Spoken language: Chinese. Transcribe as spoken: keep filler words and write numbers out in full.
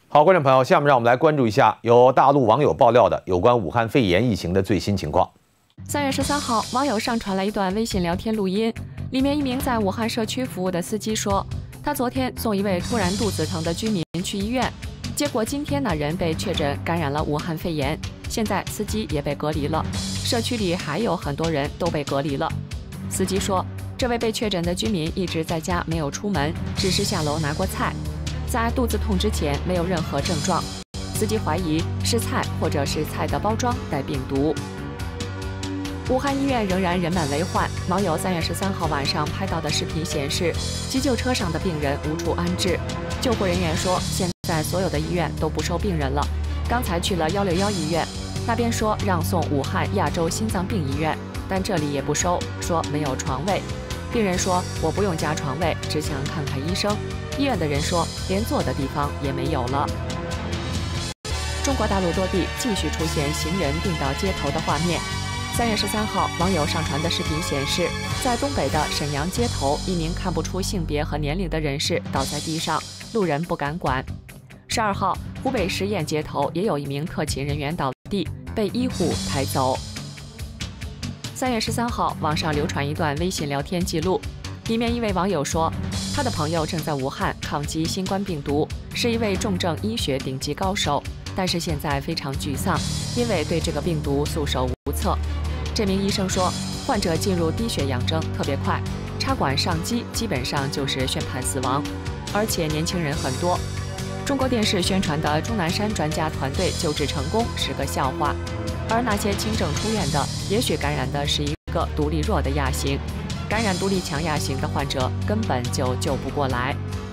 好，观众朋友，下面让我们来关注一下由大陆网友爆料的有关武汉肺炎疫情的最新情况。 三月十三号，网友上传了一段微信聊天录音，里面一名在武汉社区服务的司机说，他昨天送一位突然肚子疼的居民去医院，结果今天那人被确诊感染了武汉肺炎，现在司机也被隔离了，社区里还有很多人都被隔离了。司机说，这位被确诊的居民一直在家没有出门，只是下楼拿过菜。 在肚子痛之前没有任何症状，司机怀疑是菜或者是菜的包装带病毒。武汉医院仍然人满为患，网友三月十三号晚上拍到的视频显示，急救车上的病人无处安置。救护人员说，现在所有的医院都不收病人了。刚才去了幺六幺医院，那边说让送武汉亚洲心脏病医院，但这里也不收，说没有床位。病人说，我不用加床位，只想看看医生。 医院的人说，连坐的地方也没有了。中国大陆多地继续出现行人病倒街头的画面。三月十三号，网友上传的视频显示，在东北的沈阳街头，一名看不出性别和年龄的人士倒在地上，路人不敢管。十二号，湖北十堰街头也有一名特勤人员倒地，被医护抬走。三月十三号，网上流传一段微信聊天记录。 里面一位网友说，他的朋友正在武汉抗击新冠病毒，是一位重症医学顶级高手，但是现在非常沮丧，因为对这个病毒束手无策。这名医生说，患者进入低血氧征特别快，插管上机基本上就是宣判死亡，而且年轻人很多。中国电视宣传的钟南山专家团队救治成功是个笑话，而那些轻症出院的，也许感染的是一个独立弱的亚型。 感染独立强亚型的患者根本就救不过来。